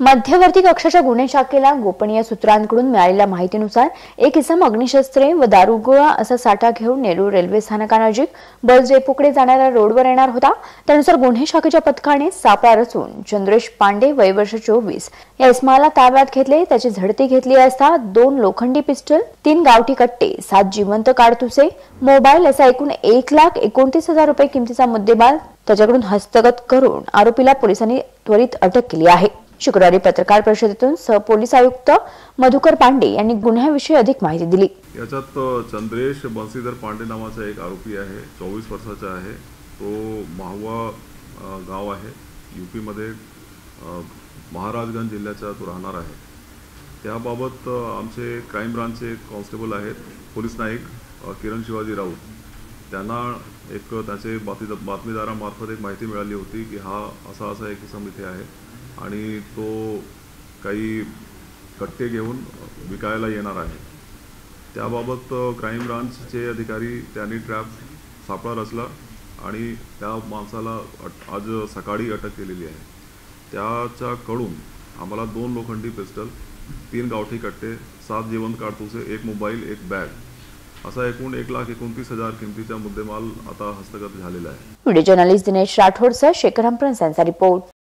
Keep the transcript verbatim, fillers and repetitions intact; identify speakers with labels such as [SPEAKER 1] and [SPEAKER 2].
[SPEAKER 1] मध्यवर्ती कक्षाच्या गुन्हे शाखेला गोपनीय सूत्रांकडून मिळालेल्या माहितीनुसार एक इसम अग्निशस्त्रे व दारुगोळा असा साठा घेऊन नेरूळ रेल्वे स्थानकानजीक बस डेपोकडे जाणाऱ्या रोडवर येणार होता। त्यानुसार गुन्हे शाखेच्या पथकाने सापळा रचून चंद्रेश पांडे वय वर्ष चोवीस या इसमाला ताब्यात घेतले। त्याची झडती घेतली असता दोन लोखंडी पिस्टल, तीन गावठी कट्टे, सात जिवंत काडतुसे, मोबाईल असा एकूण एक लाख एकोणतीस हजार रुपये किमतीचा मुद्देमाल त्याच्याकडून हस्तगत करून आरोपीला पोलिसांनी त्वरित अटक केली आहे। शुक्रवारी पत्रकार परिषदेतून सहपोलीस आयुक्त मधुकर पांडे यांनी गुन्ह्याविषयी अधिक माहिती दिली।
[SPEAKER 2] याच्यात चंद्रेश बंसीधर पांडे नावाचा एक आरोपी आहे, चोवीस वर्षाचा आहे। तो माहवा गाव आहे, यूपी मध्ये महाराजगंज जिल्ह्याचा तो राहणार आहे। त्याबाबत आमचे क्राइम ब्रांचचे कॉन्स्टेबल आहेत, पोलीस नाईक किरण शिवाजी राऊत, त्यांना एक त्याचे बातमीदारामार्फत एक माहिती मिळाली होती की हा असा असा एक इसम इथे आहे आणि तो काही कट्टे घेऊन विकायला येणार आहे। त्याबाबत क्राइम ब्रांचचे अधिकारी त्यांनी ट्रॅप सापळा रचला आणि त्या माणसाला आज सकाळी अटक केलेली आहे। त्याच्याकडून आम्हाला दोन लोखंडी पिस्टल, तीन गावठी कट्टे, सात जिवंत काडतुसे, एक मोबाईल, एक बॅग असा एकूण एक लाख एकोणतीस हजार किमतीचा मुद्देमाल आता हस्तगत झालेला आहे।
[SPEAKER 1] व्हिडिओ जर्नलिस्ट दिनेश राठोड सह शेखर हंप्रेस यांचा रिपोर्ट।